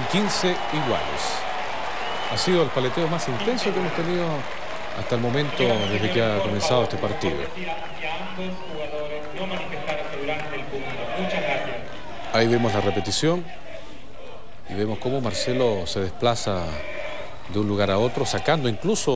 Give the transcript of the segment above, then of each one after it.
15 iguales. Ha sido el paleteo más intenso que hemos tenido hasta el momento desde que ha comenzado este partido. Ahí vemos la repetición y vemos cómo Marcelo se desplaza de un lugar a otro, sacando incluso...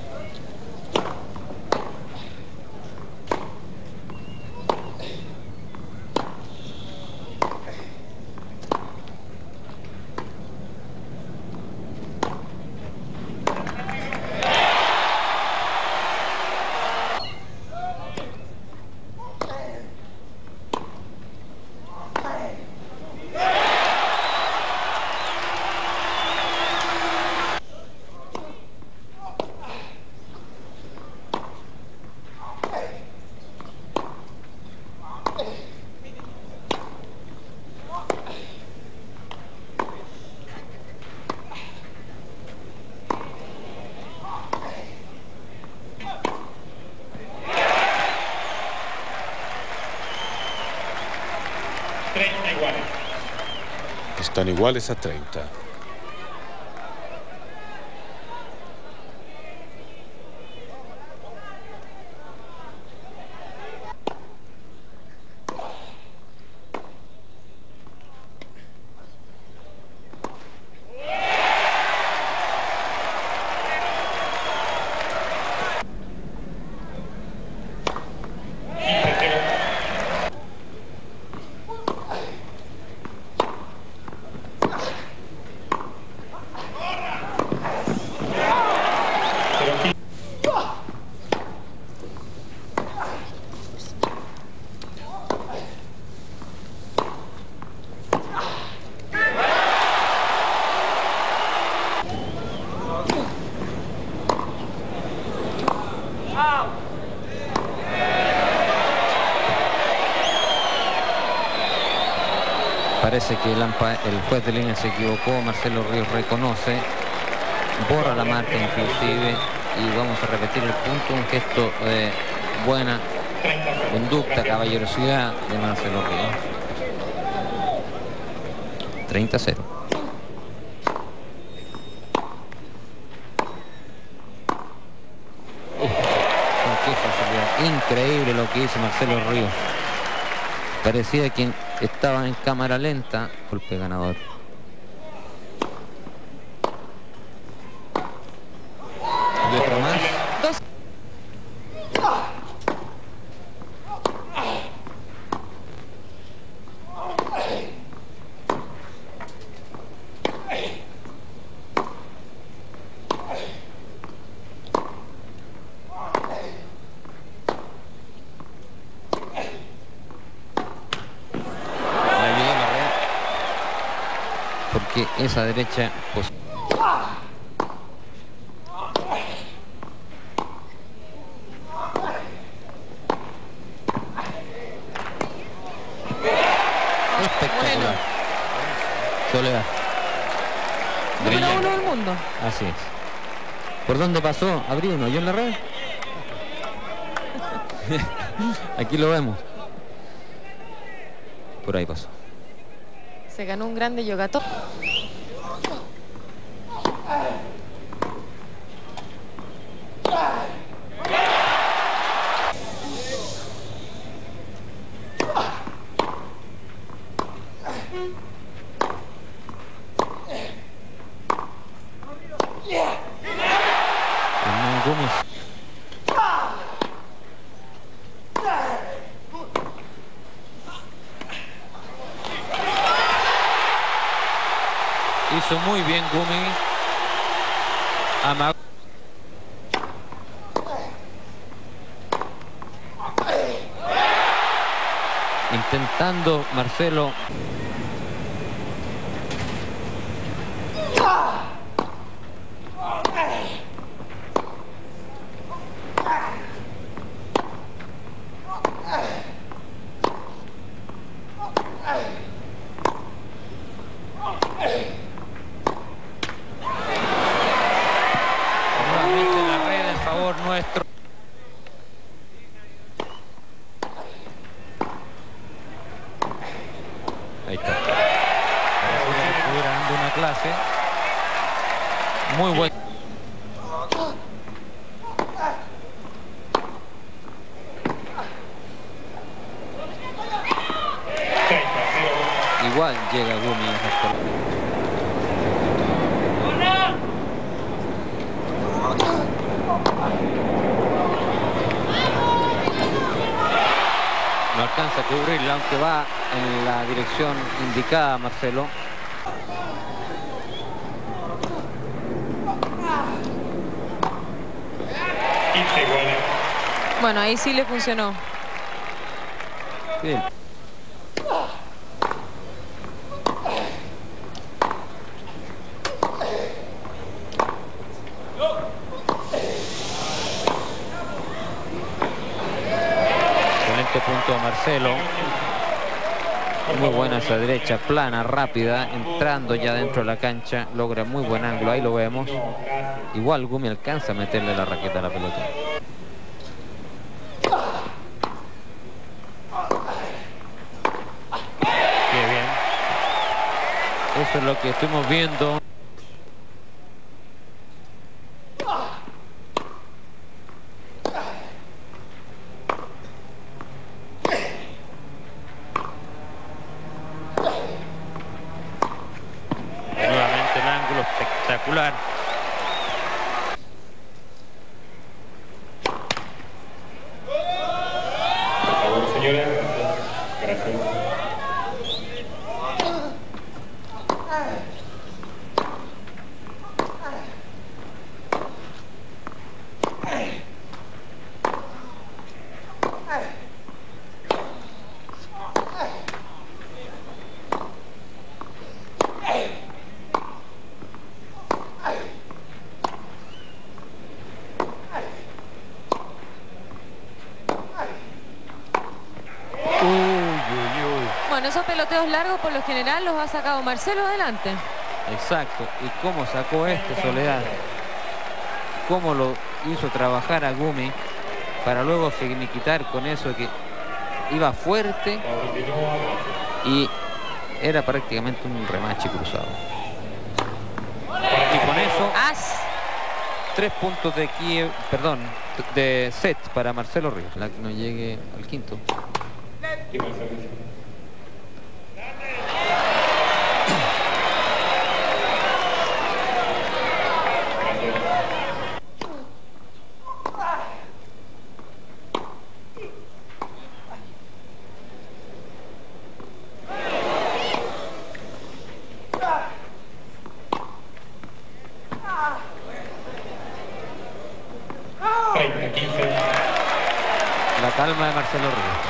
Están iguales a 30. Parece que el juez de línea se equivocó. Marcelo Ríos reconoce, borra la marca inclusive, y vamos a repetir el punto, un gesto de buena conducta, caballerosidad de Marcelo Ríos. 30-0. Con qué facilidad, increíble lo que hizo Marcelo Ríos. Parecía quien estaba en cámara lenta. Golpe ganador. Y otro más. Dos. Porque esa derecha pues... espectacular. Bueno. Soledad. Número 1 del mundo. Así es. ¿Por dónde pasó? ¿Abrió uno? ¿Yo en la red? Aquí lo vemos. Por ahí pasó. Se ganó un grande yogato. Gómez. Hizo muy bien Gumi. Amagó. Intentando Marcelo. Nuestro. Ahí está. Parece que estuviera dando una clase. Muy buen. Igual llega Gumi a respuesta. No alcanza a cubrirla, aunque va en la dirección indicada Marcelo. Bueno, ahí sí le funcionó. Bien. Excelente punto de Marcelo. Muy buena esa derecha, plana, rápida, entrando ya dentro de la cancha. Logra muy buen ángulo, ahí lo vemos. Igual Gumi alcanza a meterle la raqueta a la pelota. Qué bien. Eso es lo que estuvimos viendo. Nuevamente el ángulo espectacular. Por favor, señora. Gracias. Bueno, esos peloteos largos por lo general los ha sacado Marcelo adelante. Exacto. ¿Y cómo sacó este, Soledad? Cómo lo hizo trabajar a Gumi para luego finiquitar con eso que iba fuerte y era prácticamente un remache cruzado. Y con eso, 3 puntos de Kiev, perdón, de set para Marcelo Ríos. La que no llegue al quinto. La calma de Marcelo Ríos.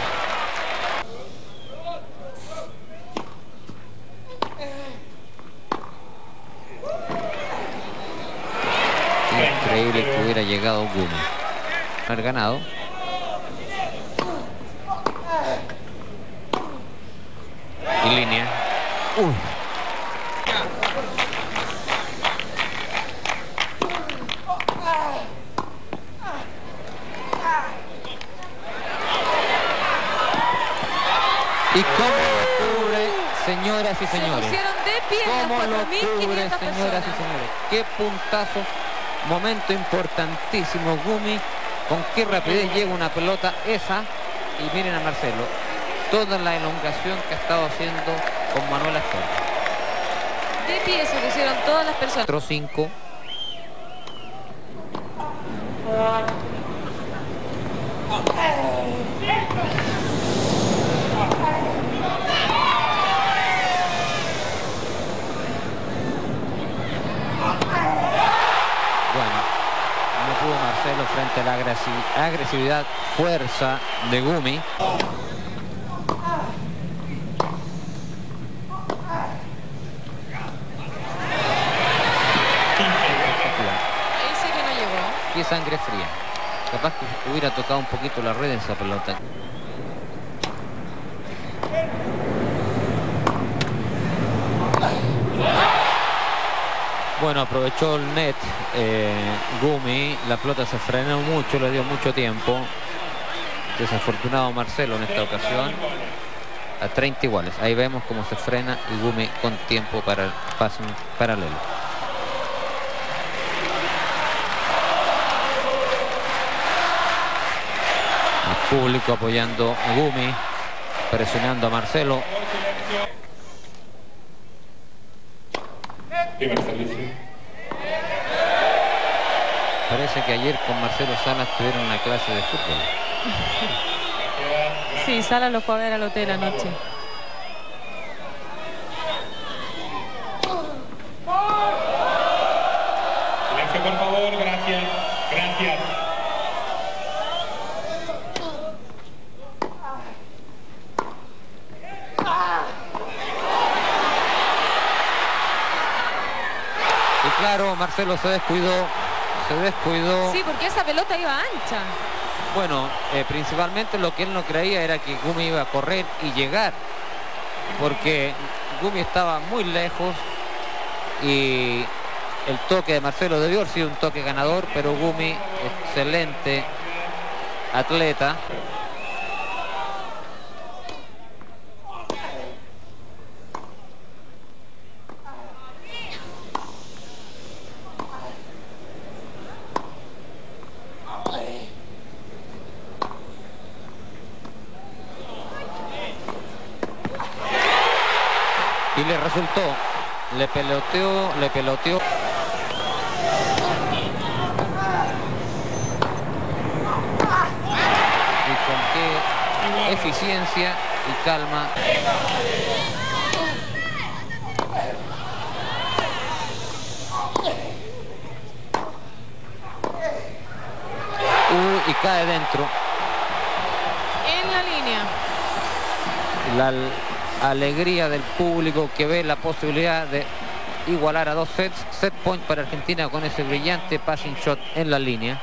Increíble que hubiera llegado Gumi. Haber ganado. Y línea. Uy. ¿Y cómo lo cubre, señoras y señores? Se pusieron de pie ¿Cómo las lo 4.500 cubre, señoras personas. y señores? Qué puntazo, momento importantísimo. Gumi, con qué rapidez llega una pelota esa. Y miren a Marcelo, toda la elongación que ha estado haciendo con Manuel Astorga. De pie se pusieron todas las personas. 4-5. No pudo Marcelo frente a la agresividad, fuerza de Gumi. Ahí sí que no llegó. Qué sangre fría. Capaz que hubiera tocado un poquito la red en esa pelota. Bueno, aprovechó el net Gumi, la pelota se frenó mucho, le dio mucho tiempo. Desafortunado Marcelo en esta ocasión. A 30 iguales. Ahí vemos cómo se frena y Gumi con tiempo para el pase paralelo. Público apoyando a Gumi, presionando a Marcelo. Primer servicio. Parece que ayer con Marcelo Salas tuvieron una clase de fútbol. Sí, Salas lo fue a ver al hotel anoche. Silencio, por favor, gracias. Gracias. Y claro, Marcelo se descuidó. Sí, porque esa pelota iba ancha. Bueno, principalmente lo que él no creía era que Gumi iba a correr y llegar, porque Gumi estaba muy lejos y el toque de Marcelo debió haber sido un toque ganador, pero Gumi, excelente atleta. Y le resultó, le peloteó. Y con qué eficiencia y calma. Y cae dentro. En la línea. La alegría del público que ve la posibilidad de igualar a 2 sets. Set point para Argentina con ese brillante passing shot en la línea.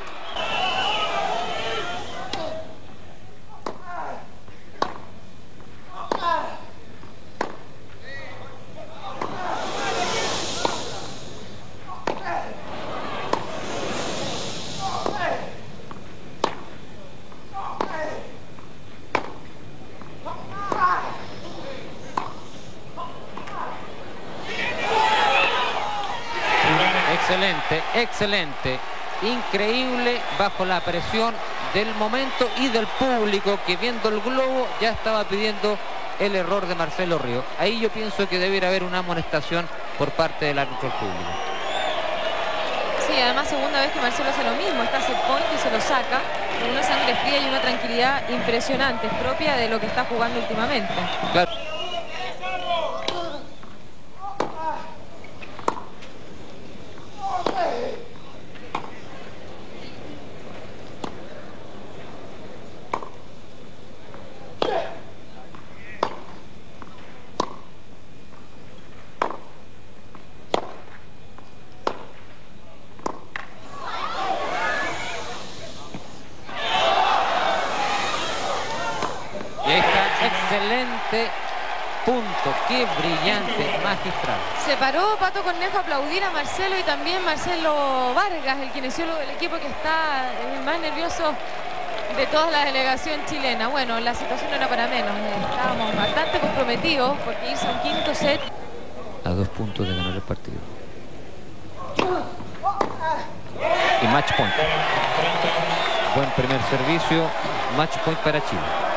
Excelente, increíble bajo la presión del momento y del público que viendo el globo ya estaba pidiendo el error de Marcelo Ríos. Ahí yo pienso que debiera haber una amonestación por parte del árbitro público. Sí, además segunda vez que Marcelo hace lo mismo, está set point y se lo saca con una sangre fría y una tranquilidad impresionante, propia de lo que está jugando últimamente. Claro. Excelente punto, qué brillante, magistral. Se paró Pato Cornejo a aplaudir a Marcelo y también Marcelo Vargas, el kinesiólogo del equipo que está más nervioso de toda la delegación chilena. Bueno, la situación no era para menos, estábamos bastante comprometidos porque hizo un quinto set. A 2 puntos de ganar el partido. Y match point. Buen primer servicio, match point para Chile.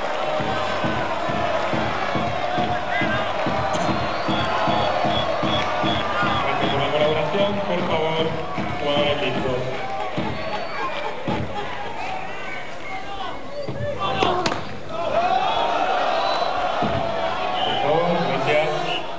Por favor, jugadores listos. Por favor, gracias.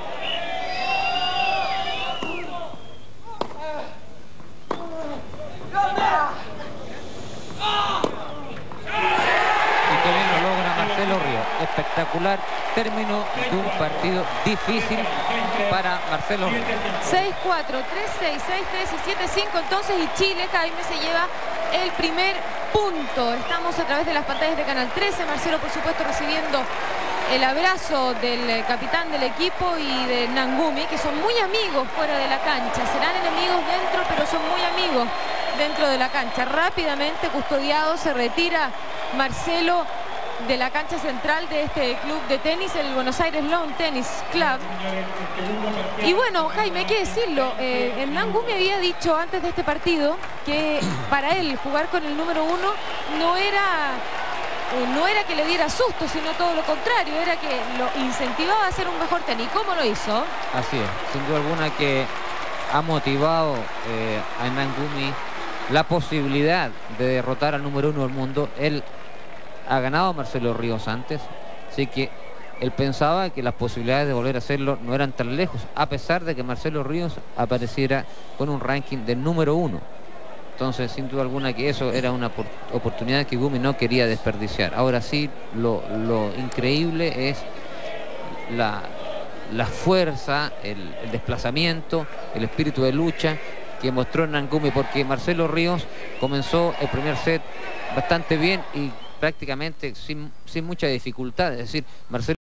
Y que bien lo logra Marcelo Ríos. Espectacular término de un partido difícil para Marcelo Ríos. 6-4, 3-6, 6-3 y 7-5 entonces, y Chile, Jaime, se lleva el primer punto. Estamos a través de las pantallas de Canal 13. Marcelo, por supuesto, recibiendo el abrazo del capitán del equipo y de Nangumi, que son muy amigos fuera de la cancha. Serán enemigos dentro, pero son muy amigos dentro de la cancha. Rápidamente custodiado, se retira Marcelo de la cancha central de este club de tenis, el Buenos Aires Lawn Tennis Club. Y bueno, Jaime, hay que decirlo, Nangumi había dicho antes de este partido que para él jugar con el número 1 no era no era que le diera susto, sino todo lo contrario, era que lo incentivaba a hacer un mejor tenis. ¿Cómo lo hizo? Así es, sin duda alguna que ha motivado a Hernán Gumi la posibilidad de derrotar al número 1 del mundo. Él ha ganado a Marcelo Ríos antes, así que él pensaba que las posibilidades de volver a hacerlo no eran tan lejos, a pesar de que Marcelo Ríos apareciera con un ranking del número 1. Entonces, sin duda alguna que eso era una oportunidad que Gumi no quería desperdiciar. Ahora sí, lo increíble es la fuerza, el desplazamiento, el espíritu de lucha que mostró Hernán Gumi, porque Marcelo Ríos comenzó el primer set bastante bien y prácticamente sin mucha dificultad. Es decir, Marcelo